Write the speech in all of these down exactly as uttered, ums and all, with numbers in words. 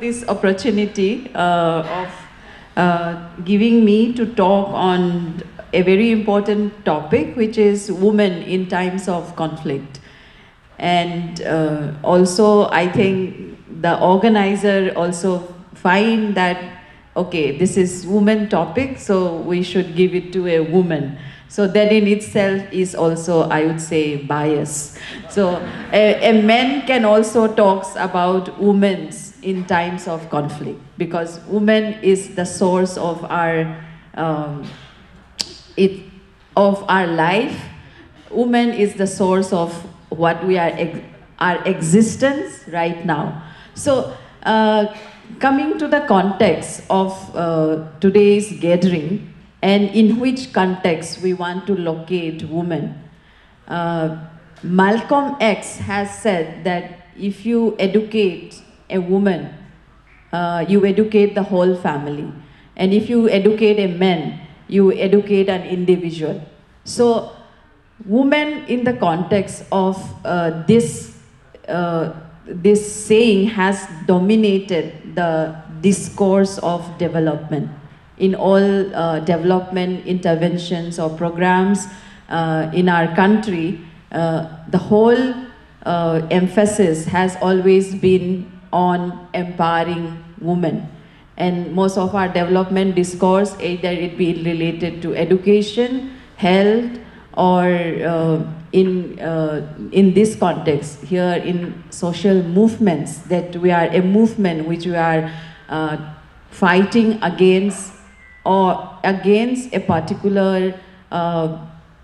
this opportunity uh, of uh, giving me to talk on a very important topic, which is women in times of conflict. And uh, also, I think the organizer also find that, okay, this is women topic, so we should give it to a woman. So that in itself is also, I would say, bias. So a, a man can also talk about women in times of conflict, because women is the source of our um, it of our life. Woman is the source of what we are ex our existence right now. So uh, coming to the context of uh, today's gathering, and in which context we want to locate women. Uh, Malcolm X has said that if you educate a woman, uh, you educate the whole family. And if you educate a man, you educate an individual. So women in the context of uh, this, uh, this saying has dominated the discourse of development. In all uh, development interventions or programs uh, in our country, uh, the whole uh, emphasis has always been on empowering women. And most of our development discourse, either it be related to education, health, or uh, in, uh, in this context, here in social movements, that we are a movement which we are uh, fighting against or against a particular uh,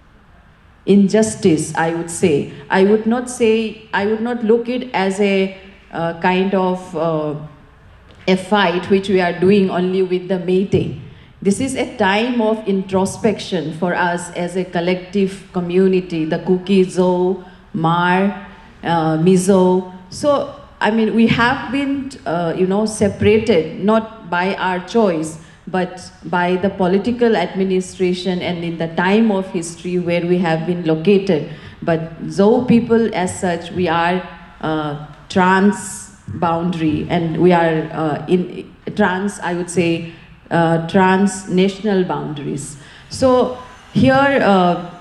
injustice, I would say. I would not say, I would not look it as a uh, kind of uh, a fight which we are doing only with the Métis. This is a time of introspection for us as a collective community, the Kuki, Zo, Mar, uh, Mizo. So, I mean, we have been, uh, you know, separated, not by our choice, but by the political administration and in the time of history where we have been located. But Zo people as such, we are uh, trans boundary, and we are uh, in trans, I would say, uh, transnational boundaries. So here, uh,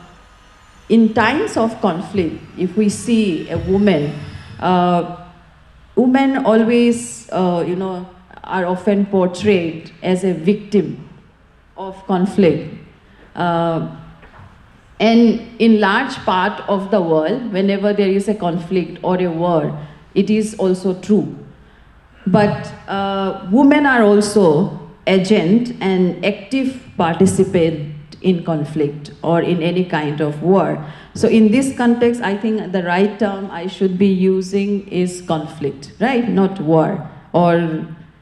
in times of conflict, if we see a woman, uh, women always, uh, you know, are often portrayed as a victim of conflict. Uh, and in large part of the world, whenever there is a conflict or a war, it is also true. But uh, women are also agent and active participant in conflict or in any kind of war. So in this context, I think the right term I should be using is conflict, right? Not war. Or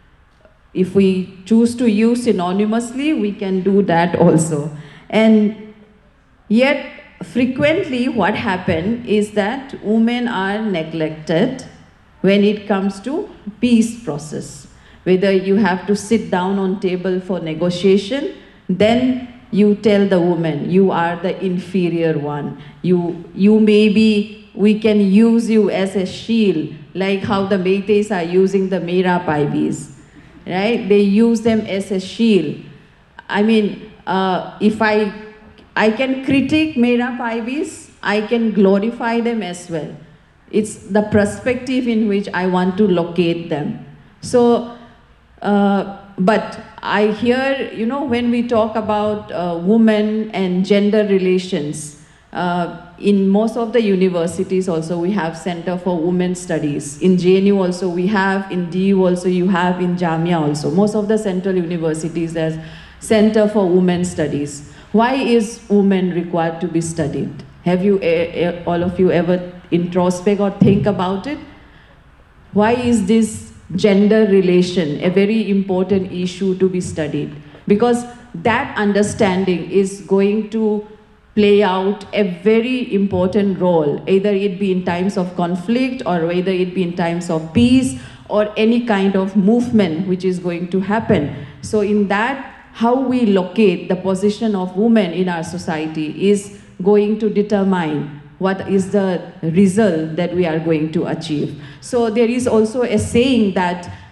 if we choose to use synonymously, we can do that also. And yet, frequently what happens is that women are neglected when it comes to peace process. Whether you have to sit down on table for negotiation, then you tell the woman, you are the inferior one. You, you maybe, we can use you as a shield, like how the Métis are using the Mera Paibis. Right? They use them as a shield. I mean, uh, if I, I can critique Mera Paibis, I can glorify them as well. It's the perspective in which I want to locate them. So, uh, but I hear, you know, when we talk about uh, women and gender relations, uh, in most of the universities also we have Center for Women Studies. In J N U also we have, in D U also you have, in Jamia also. Most of the central universities there's Center for Women Studies. Why is women required to be studied? Have you, uh, uh, all of you ever introspect or think about it? Why is this gender relation a very important issue to be studied? Because that understanding is going to play out a very important role, either it be in times of conflict or whether it be in times of peace or any kind of movement which is going to happen. So in that, how we locate the position of women in our society is going to determine what is the result that we are going to achieve. So there is also a saying that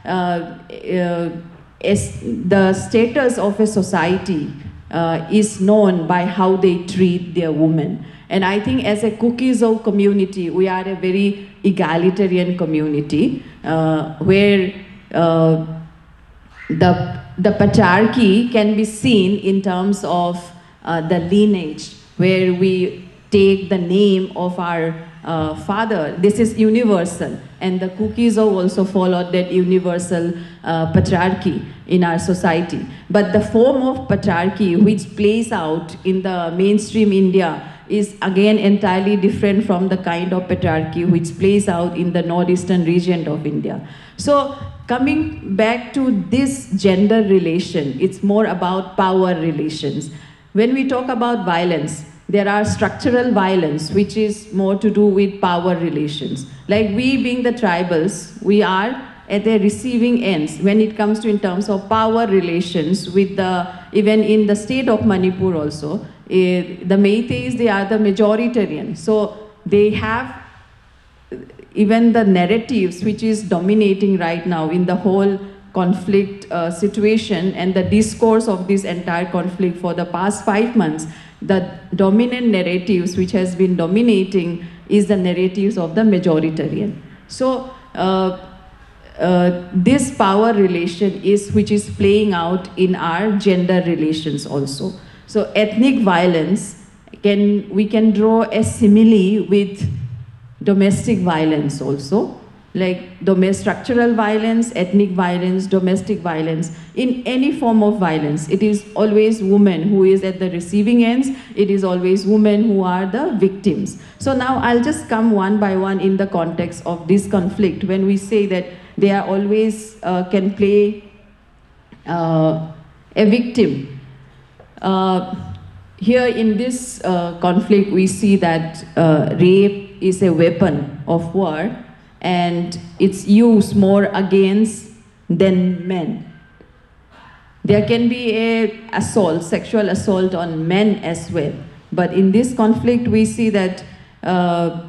uh, uh, is the status of a society uh, is known by how they treat their women. And I think as a Kuki-Zo community, we are a very egalitarian community uh, where uh, the, the patriarchy can be seen in terms of uh, the lineage, where we take the name of our uh, father. This is universal, and the Kuki-Zo also followed that universal uh, patriarchy in our society. But the form of patriarchy which plays out in the mainstream India is again entirely different from the kind of patriarchy which plays out in the northeastern region of India. So coming back to this gender relation, it's more about power relations. When we talk about violence, there are structural violence, which is more to do with power relations. Like we being the tribals, we are at the receiving ends when it comes to in terms of power relations with the, even in the state of Manipur also, uh, the Meiteis, they are the majoritarian. So they have even the narratives which is dominating right now in the whole conflict uh, situation and the discourse of this entire conflict for the past five months, the dominant narratives which has been dominating is the narratives of the majoritarian. So uh, uh, this power relation is which is playing out in our gender relations also. So ethnic violence, can, we can draw a simile with domestic violence also. Like domestic structural violence, ethnic violence, domestic violence. In any form of violence, it is always women who is at the receiving ends, it is always women who are the victims. So now I'll just come one by one in the context of this conflict when we say that they are always uh, can play uh, a victim. Uh, here in this uh, conflict we see that uh, rape is a weapon of war, and it's used more against than men. There can be a assault, sexual assault on men as well. But in this conflict, we see that uh,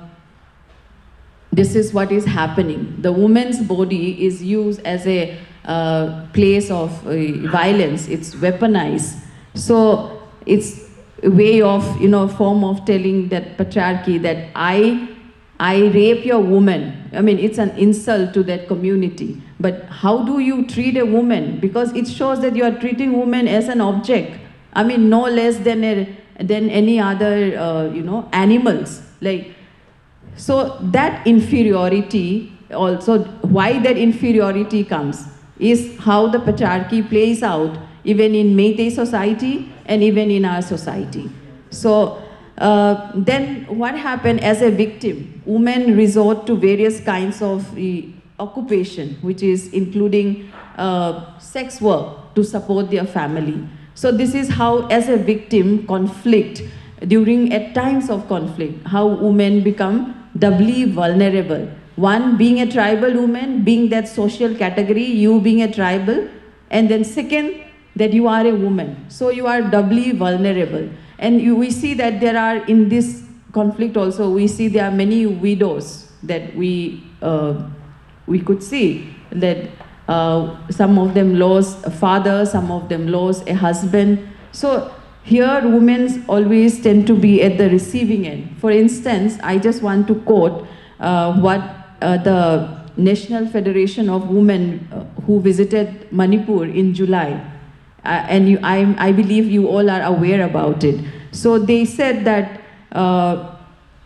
this is what is happening. The woman's body is used as a uh, place of uh, violence. It's weaponized. So it's a way of, you know, form of telling that patriarchy that I I rape your woman. I mean, it's an insult to that community. But how do you treat a woman? Because it shows that you are treating women as an object. I mean, no less than a, than any other, uh, you know, animals. Like, so that inferiority also, why that inferiority comes is how the patriarchy plays out even in Meitei society and even in our society. So. Uh, then what happened as a victim? Women resort to various kinds of uh, occupation, which is including uh, sex work to support their family. So this is how, as a victim, conflict, during at times of conflict, how women become doubly vulnerable. One, being a tribal woman, being that social category, you being a tribal, and then second, that you are a woman. So you are doubly vulnerable. And you, we see that there are, in this conflict also, we see there are many widows that we, uh, we could see. That uh, some of them lost a father, some of them lost a husband. So here women always tend to be at the receiving end. For instance, I just want to quote uh, what uh, the National Federation of Women uh, who visited Manipur in July. Uh, and you, I, I believe you all are aware about it. So they said that uh,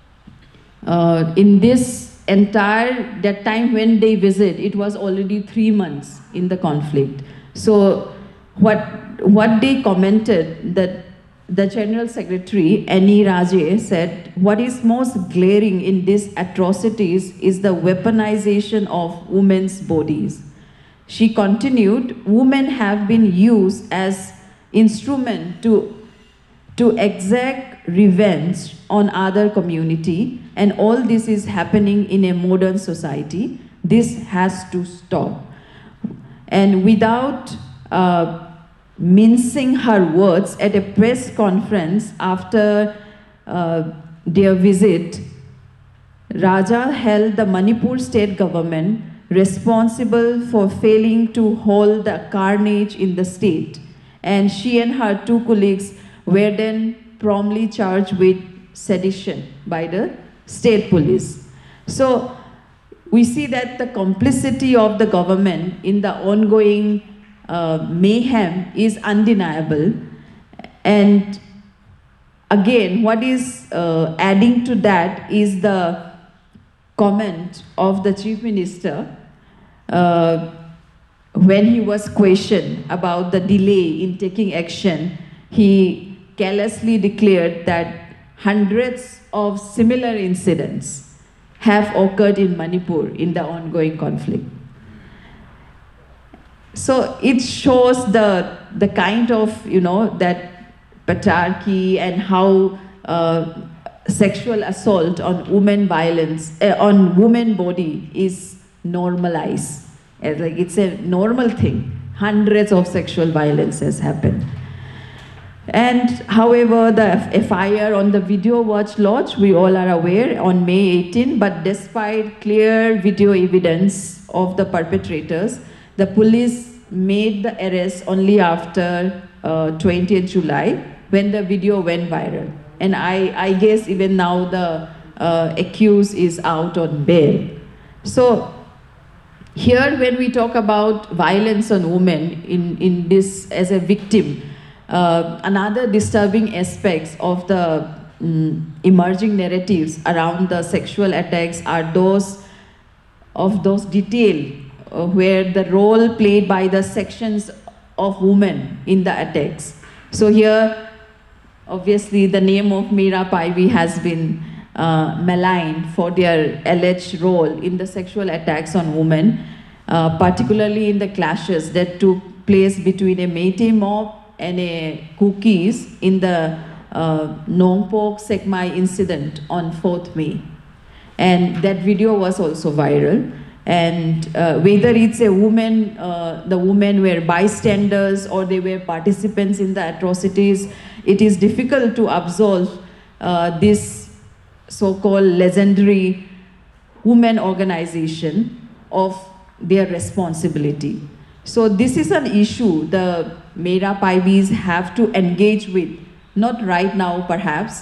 uh, in this entire, that time when they visit, it was already three months in the conflict. So what, what they commented, that the General Secretary, Annie Raje, said, what is most glaring in these atrocities is the weaponization of women's bodies. She continued, women have been used as instrument to, to exact revenge on other community, and all this is happening in a modern society. This has to stop. And without uh, mincing her words at a press conference after uh, their visit, Raja held the Manipur state government responsible for failing to halt the carnage in the state, and she and her two colleagues were then promptly charged with sedition by the state police. So we see that the complicity of the government in the ongoing uh, mayhem is undeniable. And again, what is uh, adding to that is the comment of the Chief Minister uh, when he was questioned about the delay in taking action. He callously declared that hundreds of similar incidents have occurred in Manipur in the ongoing conflict. So it shows the, the kind of, you know, that patriarchy and how uh, sexual assault on women violence, uh, on women body is normalized. Uh, like it's a normal thing. Hundreds of sexual violence has happened. And however, the F I R on the video watch lodge, we all are aware, on May eighteenth, but despite clear video evidence of the perpetrators, the police made the arrest only after uh, twentieth July, when the video went viral. And I, I guess even now the uh, accused is out on bail. So here when we talk about violence on women in, in this as a victim, uh, another disturbing aspects of the um, emerging narratives around the sexual attacks are those of those detail uh, where the role played by the sections of women in the attacks. So here, obviously, the name of Meera Paivi has been uh, maligned for their alleged role in the sexual attacks on women, uh, particularly in the clashes that took place between a Meitei mob and a Kukis in the uh, Nongpok Sekmai incident on fourth May. And that video was also viral. And uh, whether it's a woman, uh, the women were bystanders or they were participants in the atrocities, it is difficult to absolve uh, this so-called legendary women organization of their responsibility. So this is an issue the Meera Paivis have to engage with, not right now perhaps,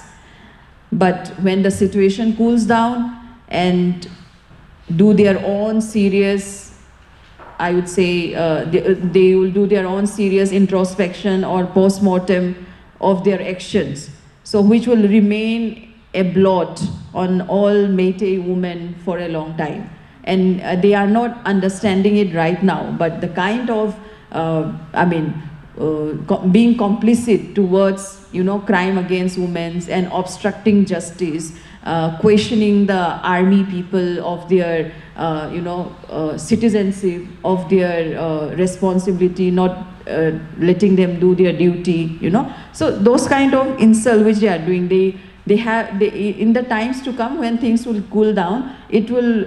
but when the situation cools down and do their own serious, I would say, uh, they, they will do their own serious introspection or post-mortem of their actions. So which will remain a blot on all Meitei women for a long time. And uh, they are not understanding it right now, but the kind of, uh, I mean, uh, co being complicit towards, you know, crime against women and obstructing justice, Uh, questioning the army people of their, uh, you know, uh, citizenship, of their uh, responsibility, not uh, letting them do their duty, you know. So those kind of insult which they are doing, they, they have, they, in the times to come when things will cool down, it will,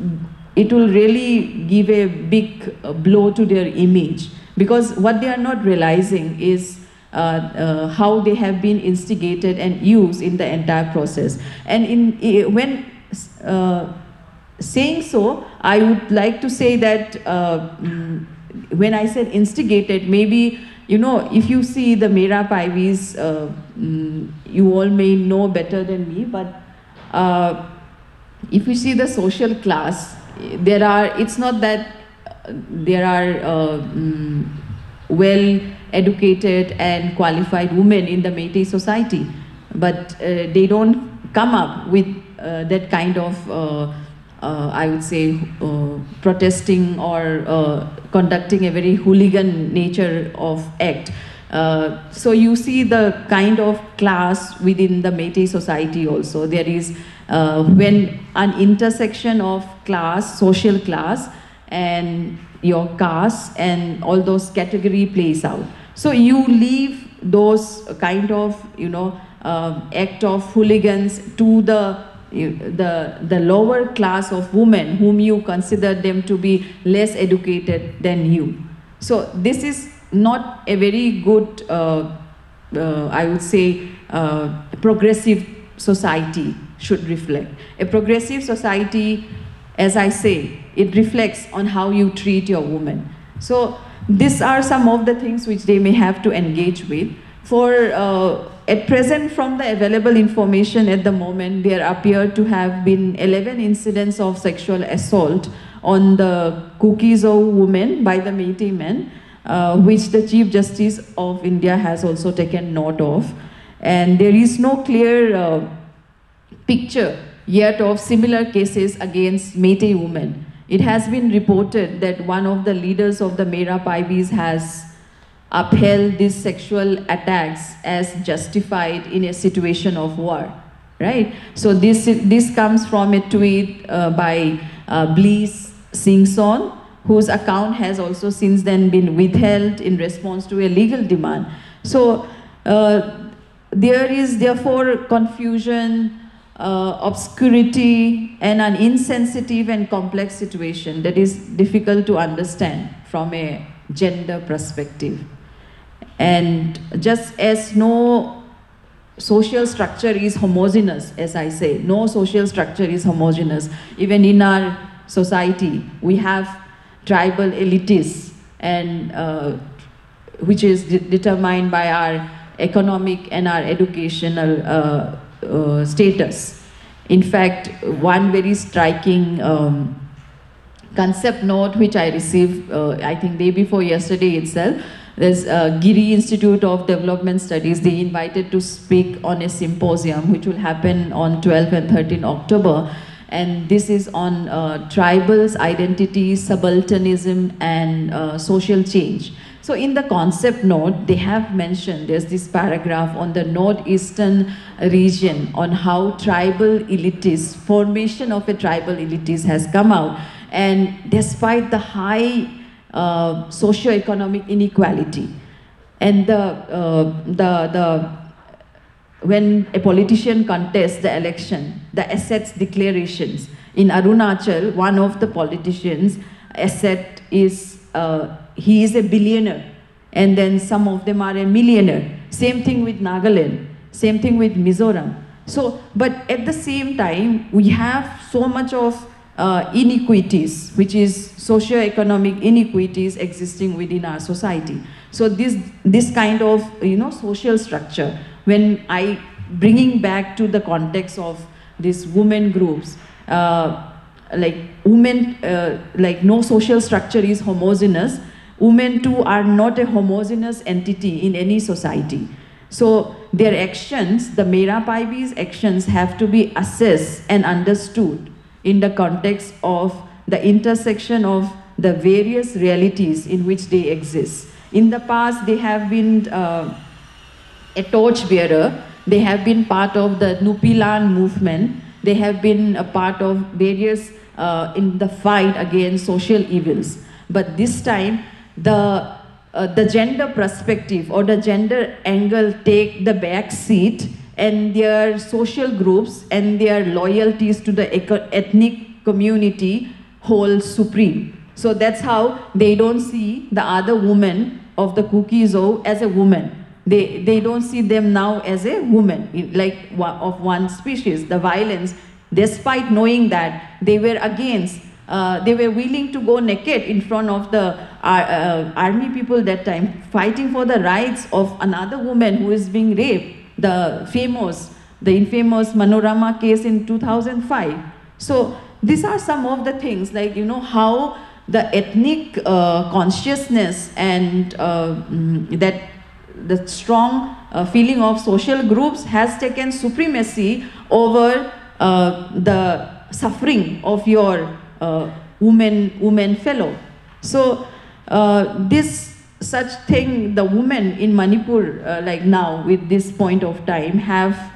it will really give a big blow to their image. Because what they are not realizing is Uh, uh, how they have been instigated and used in the entire process. And in, uh, when uh, saying so, I would like to say that uh, mm, when I said instigated, maybe, you know, if you see the Meera Paivis, uh, mm, you all may know better than me, but uh, if you see the social class, there are, it's not that there are uh, mm, well educated and qualified women in the Meitei society, but uh, they don't come up with uh, that kind of, uh, uh, I would say, uh, protesting or uh, conducting a very hooligan nature of act. Uh, so you see the kind of class within the Meitei society also. There is, uh, when an intersection of class, social class, and your caste and all those category plays out. So you leave those kind of, you know, uh, act of hooligans to the, the, the lower class of women whom you consider them to be less educated than you. So this is not a very good, uh, uh, I would say, uh, progressive society should reflect. A progressive society as I say, it reflects on how you treat your woman. So these are some of the things which they may have to engage with. For uh, at present, from the available information at the moment, there appear to have been eleven incidents of sexual assault on the Kuki-Zo women by the Meitei men, uh, which the Chief Justice of India has also taken note of. And there is no clear uh, picture yet of similar cases against Meitei women. It has been reported that one of the leaders of the Mera Paibis has upheld these sexual attacks as justified in a situation of war, right? So this, this comes from a tweet uh, by uh, Bliss Singson, whose account has also since then been withheld in response to a legal demand. So uh, there is therefore confusion, uh, obscurity, and an insensitive and complex situation that is difficult to understand from a gender perspective. And just as no social structure is homogeneous, as I say, no social structure is homogeneous. Even in our society, we have tribal elites, and uh, which is de determined by our economic and our educational uh, uh, status. In fact, one very striking um, concept note which I received, uh, I think day before yesterday itself, there's uh, Giri Institute of Development Studies. They invited to speak on a symposium which will happen on twelfth and thirteenth October. And this is on uh, tribals, identity, subalternism, and uh, social change. So in the concept note, they have mentioned, there's this paragraph on the northeastern region on how tribal elites, formation of a tribal elites has come out. And despite the high uh, socio-economic inequality, and the, uh, the, the, when a politician contests the election, the assets declarations. In Arunachal, one of the politicians' asset is, uh, he is a billionaire, and then some of them are a millionaire. Same thing with Nagaland, same thing with Mizoram. So, but at the same time, we have so much of uh, inequities, which is socio-economic inequities existing within our society. So this, this kind of, you know, social structure, when I bringing back to the context of these women groups, uh, like women, uh, like no social structure is homogeneous. Women too are not a homogeneous entity in any society. So their actions, the Mera Paibis' actions, have to be assessed and understood in the context of the intersection of the various realities in which they exist. In the past, they have been uh, a torchbearer. They have been part of the Nupilan movement. They have been a part of various uh, in the fight against social evils. But this time, the uh, the gender perspective or the gender angle take the back seat, and their social groups and their loyalties to the ethnic community hold supreme. So that's how they don't see the other woman of the Kuki-Zo as a woman. They, they don't see them now as a woman, like of one species. The violence, despite knowing that they were against, uh, they were willing to go naked in front of the uh, uh, army people that time, fighting for the rights of another woman who is being raped, the famous, the infamous Manorama case in two thousand five. So these are some of the things, like, you know, how the ethnic uh, consciousness and uh, mm, that the strong uh, feeling of social groups has taken supremacy over uh, the suffering of your uh, woman, woman fellow. So uh, this such thing, the women in Manipur, uh, like now with this point of time, have,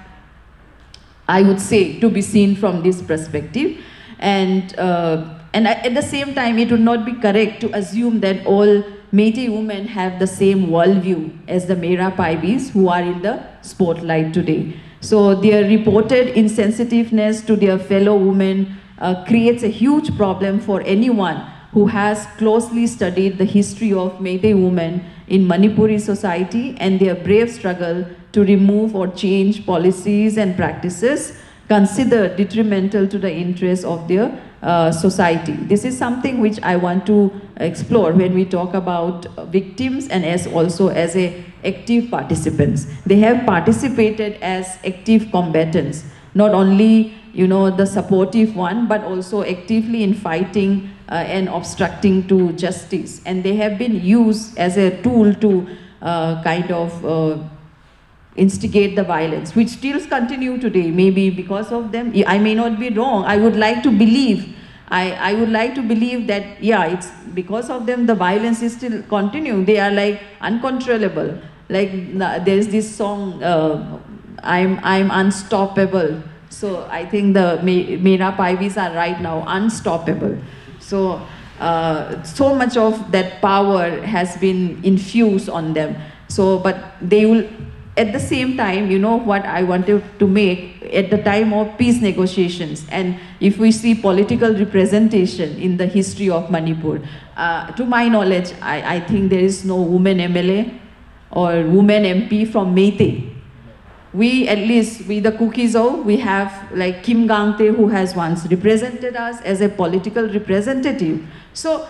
I would say, to be seen from this perspective. And, uh, and at the same time, it would not be correct to assume that all Meitei women have the same worldview as the Mera Paibis who are in the spotlight today. So their reported insensitiveness to their fellow women uh, creates a huge problem for anyone who has closely studied the history of Meitei women in Manipuri society and their brave struggle to remove or change policies and practices considered detrimental to the interests of their uh, society. This is something which I want to explore when we talk about victims and as also as a active participants. They have participated as active combatants, not only you know the supportive one, but also actively in fighting uh, and obstructing to justice. And they have been used as a tool to uh, kind of uh, instigate the violence, which still continue today. Maybe because of them, I may not be wrong. I would like to believe, I, I would like to believe that, yeah, it's because of them the violence is still continuing. They are like uncontrollable. Like there's this song, uh, I'm, I'm unstoppable. So I think the Mera Paivis are right now unstoppable. So, uh, so much of that power has been infused on them. So, but they will, at the same time, you know what I wanted to make at the time of peace negotiations, and if we see political representation in the history of Manipur, uh, to my knowledge, I, I think there is no woman M L A or woman M P from Meitei. We, at least, we the Kuki-Zo, we have like Kim Gangte, who has once represented us as a political representative. So,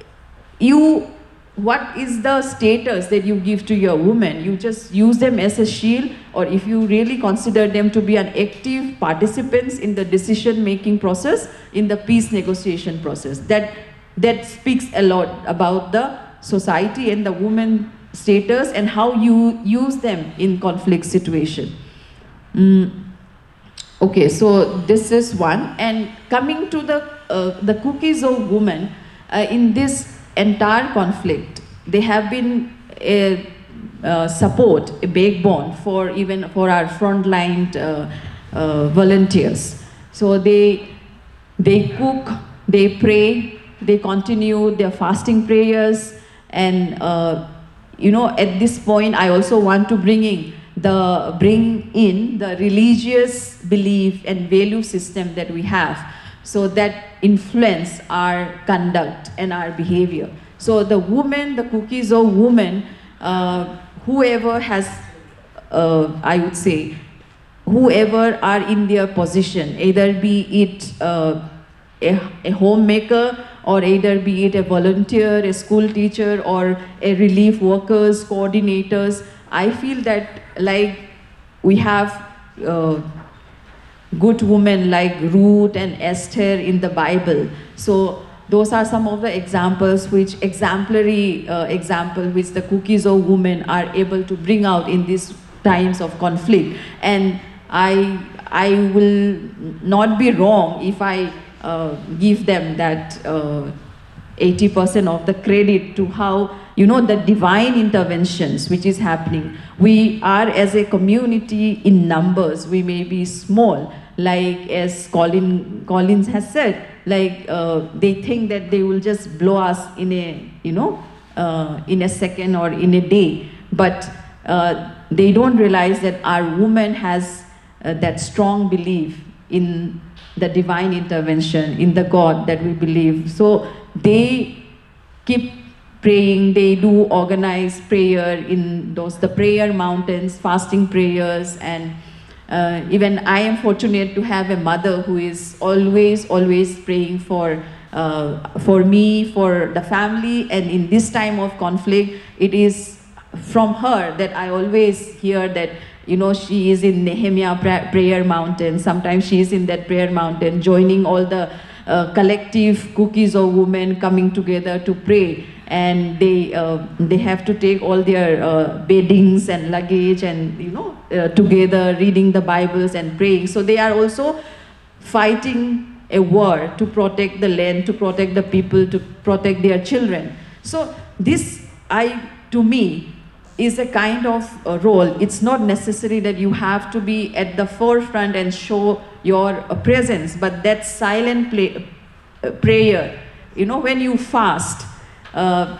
you, what is the status that you give to your women? You just use them as a shield, or if you really consider them to be an active participants in the decision-making process, in the peace negotiation process. That, that speaks a lot about the society and the women status and how you use them in conflict situation. Mm. Okay, so this is one. And coming to the, uh, the Kuki-Zo women, uh, in this entire conflict, they have been a uh, support, a backbone for even for our frontline uh, uh, volunteers. So they, they cook, they pray, they continue their fasting prayers, and uh, you know, at this point, I also want to bring in the bring in the religious belief and value system that we have, so that influence our conduct and our behavior. So the woman, the Kuki-Zo woman, uh, whoever has, uh, I would say, whoever are in their position, either be it uh, a, a homemaker, or either be it a volunteer, a school teacher, or a relief workers, coordinators. I feel that like we have uh, good women like Ruth and Esther in the Bible. So those are some of the examples, which exemplary uh, example which the Kuki-Zo women are able to bring out in these times of conflict. And I, I will not be wrong if I Uh, give them that uh, eighty percent of the credit to how, you know, the divine interventions which is happening. We are, as a community, in numbers, we may be small, like as Colin, Collins has said, like uh, they think that they will just blow us in a, you know, uh, in a second or in a day. But uh, they don't realize that our woman has uh, that strong belief in the divine intervention, in the God that we believe. So they keep praying, they do organize prayer in those, the prayer mountains, fasting prayers, and uh, even I am fortunate to have a mother who is always, always praying for, uh, for me, for the family, and in this time of conflict, it is from her that I always hear that, you know, she is in Nehemiah prayer mountain. Sometimes she is in that prayer mountain, joining all the uh, collective Kuki-Zo women coming together to pray. And they, uh, they have to take all their uh, beddings and luggage and, you know, uh, together reading the Bibles and praying. So they are also fighting a war to protect the land, to protect the people, to protect their children. So this, I, to me, is a kind of a role. It's not necessary that you have to be at the forefront and show your uh, presence, but that silent play, uh, prayer, you know, when you fast, uh,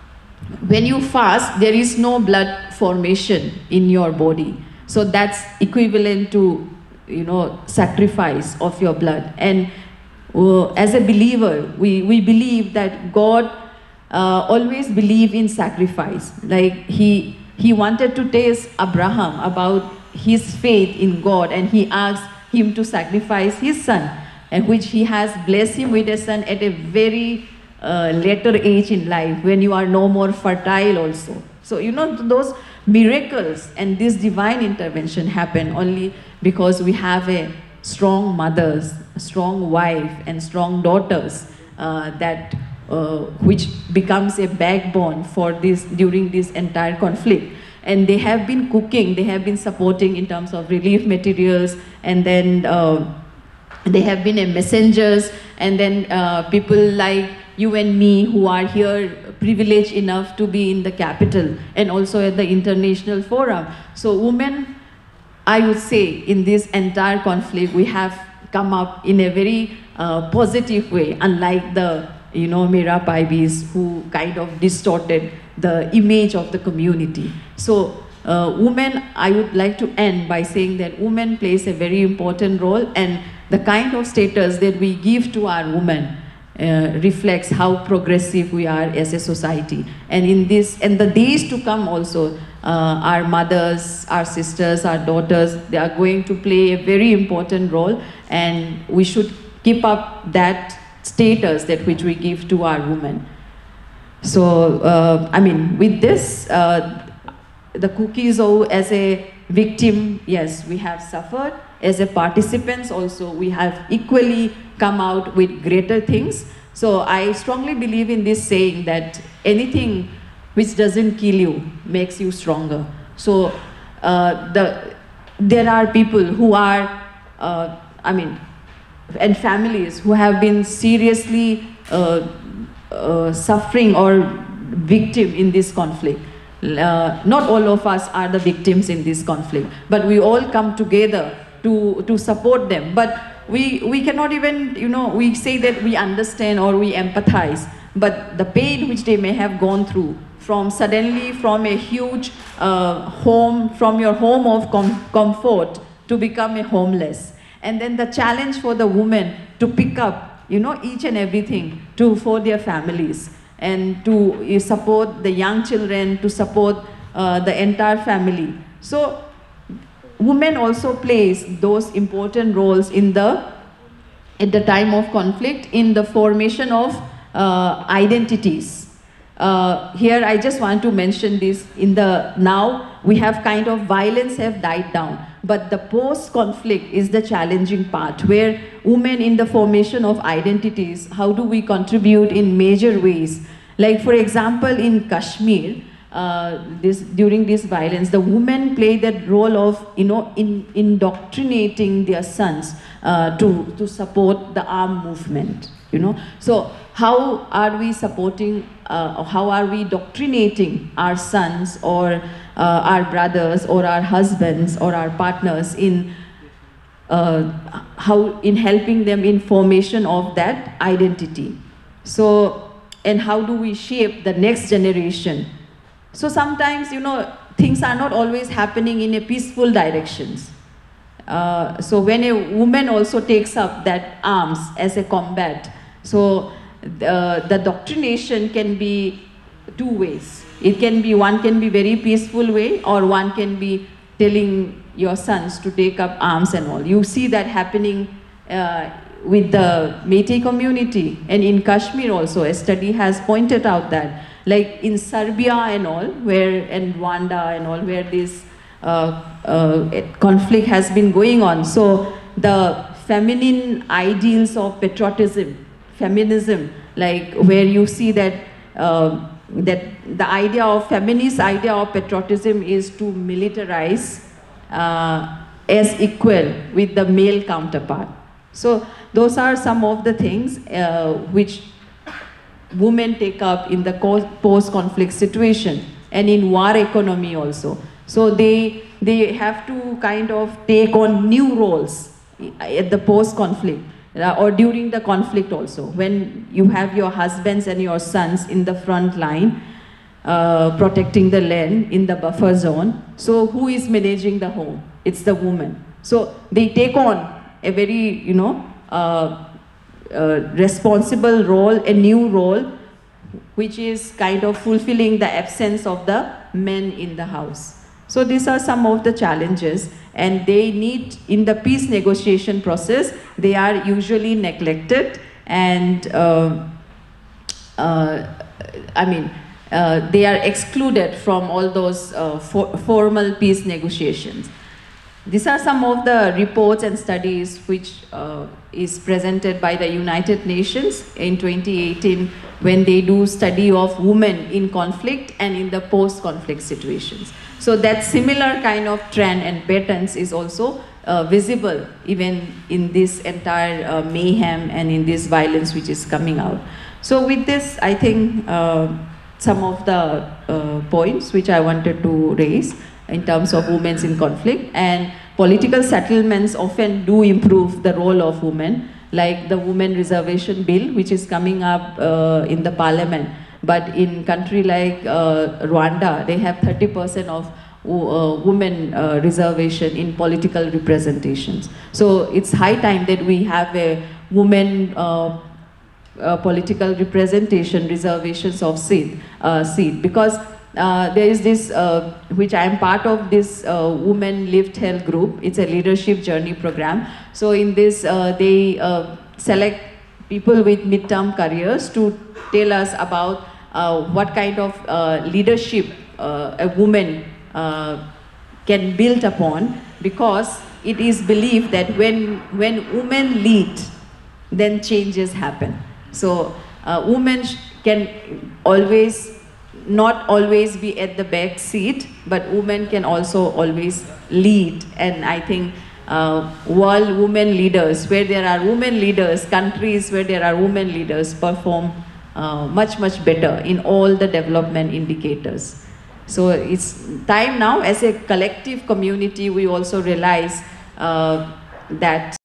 when you fast, there is no blood formation in your body. So that's equivalent to, you know, sacrifice of your blood. And uh, as a believer, we, we believe that God Uh, always believe in sacrifice. Like he, he wanted to test Abraham about his faith in God, and he asked him to sacrifice his son. and which He has blessed him with a son at a very uh, later age in life, when you are no more fertile also. So, you know, those miracles and this divine intervention happen only because we have a strong mothers, a strong wife, and strong daughters uh, that uh, which becomes a backbone for this during this entire conflict. And they have been cooking, they have been supporting in terms of relief materials, and then uh, they have been a messengers, and then uh, people like you and me who are here privileged enough to be in the capital and also at the international forum. So women, I would say, in this entire conflict, we have come up in a very uh, positive way, unlike the, you know, Mera Paibis who kind of distorted the image of the community. So uh, women, I would like to end by saying that women plays a very important role, and the kind of status that we give to our women uh, reflects how progressive we are as a society. And in this, and the days to come also, uh, our mothers, our sisters, our daughters, they are going to play a very important role, and we should keep up that status that which we give to our women. So, uh, I mean, with this, uh, the Kuki-Zo as a victim, yes, we have suffered. As a participants also, we have equally come out with greater things. So I strongly believe in this saying that anything which doesn't kill you makes you stronger. So uh, the, there are people who are, uh, I mean, and families who have been seriously uh, uh, suffering or victim in this conflict. Uh, not all of us are the victims in this conflict, but we all come together to, to support them. But we, we cannot even, you know, we say that we understand or we empathize, but the pain which they may have gone through from suddenly from a huge uh, home, from your home of com comfort to become a homeless. And then the challenge for the women to pick up, you know, each and everything to, for their families, and to uh, support the young children, to support uh, the entire family. So women also plays those important roles in the, at the time of conflict, in the formation of uh, identities. Uh, here I just want to mention this, in the, now we have kind of violence have died down, but the post-conflict is the challenging part, where women in the formation of identities, how do we contribute in major ways? Like for example, in Kashmir, uh, this, during this violence, the women play that role of, you know, in, indoctrinating their sons uh, to, to support the armed movement, you know. So how are we supporting, uh, or how are we doctrinating our sons or uh, our brothers or our husbands or our partners in uh, how, in helping them in formation of that identity? So, and how do we shape the next generation? So sometimes, you know, things are not always happening in a peaceful directions. Uh, so when a woman also takes up that arms as a combat, so the, the doctrination can be two ways. It can be, one can be very peaceful way, or one can be telling your sons to take up arms and all. You see that happening uh, with the Meitei community, and in Kashmir also a study has pointed out that, like in Serbia and all, where, and Rwanda and all, where this uh, uh, conflict has been going on. So the feminine ideals of patriotism, feminism, like where you see that uh, that the idea of feminist idea of patriotism is to militarize uh, as equal with the male counterpart. So those are some of the things uh, which women take up in the post-conflict situation, and in war economy also. So they, they have to kind of take on new roles at the post-conflict uh, or during the conflict also. When you have your husbands and your sons in the front line, uh, protecting the land in the buffer zone, so who is managing the home? It's the woman. So they take on a very, you know, uh, uh, responsible role, a new role, which is kind of fulfilling the absence of the men in the house. So these are some of the challenges, and they need, in the peace negotiation process, they are usually neglected, and uh, uh, I mean, uh, they are excluded from all those uh, for formal peace negotiations. These are some of the reports and studies which uh, is presented by the United Nations in twenty eighteen when they do study of women in conflict and in the post-conflict situations. So that similar kind of trend and patterns is also uh, visible even in this entire uh, mayhem and in this violence which is coming out. So with this, I think uh, some of the uh, points which I wanted to raise in terms of women in conflict, and political settlements often do improve the role of women, like the women reservation bill which is coming up uh, in the parliament. But in country like uh, Rwanda, they have thirty percent of uh, women uh, reservation in political representations. So it's high time that we have a women uh, uh, political representation, reservations of seat, uh, seat because Uh, there is this, uh, which I am part of, this uh, Women Lift Health group. It's a leadership journey program. So in this, uh, they uh, select people with midterm careers to tell us about uh, what kind of uh, leadership uh, a woman uh, can build upon, because it is believed that when, when women lead, then changes happen. So uh, women can always not always be at the back seat, but women can also always lead. And I think uh, world women leaders, where there are women leaders, countries where there are women leaders perform uh, much, much better in all the development indicators. So it's time now, as a collective community, we also realize uh, that